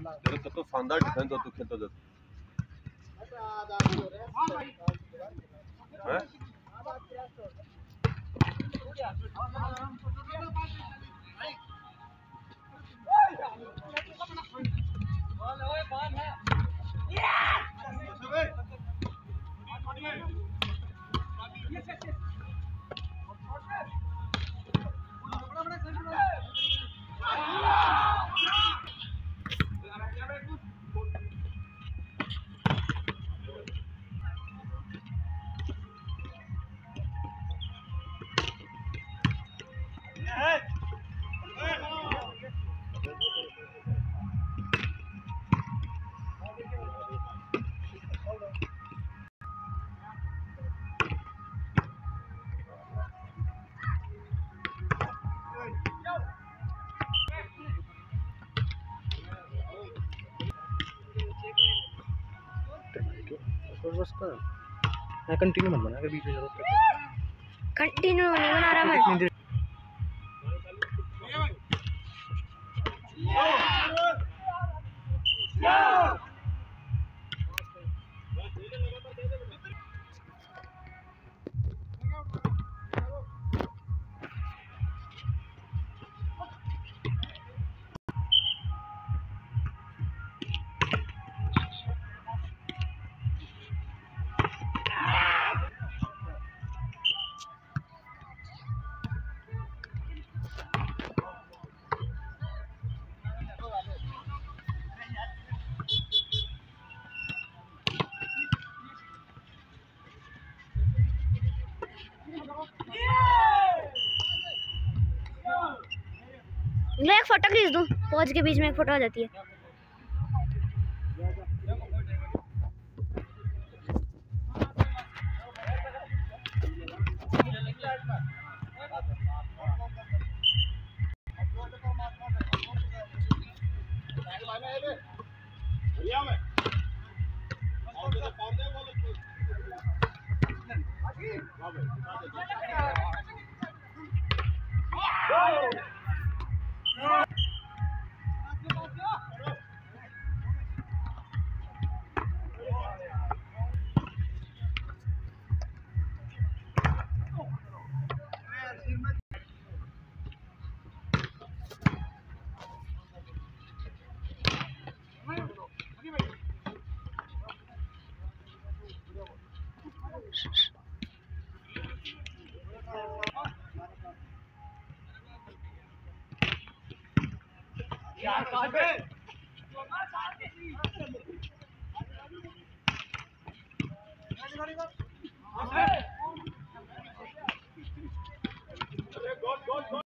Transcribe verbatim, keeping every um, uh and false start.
देखो तो शानदार डिफेंस हो तू खेलता जब हैं बस का मैं कंटिन्यू मत बना, अगर बीच में जरूरत है कंटिन्यू नहीं बना रहा मैं। मैं एक फोटो खींच दूं, पॉज के बीच में एक फोटो आ जाती है। क्या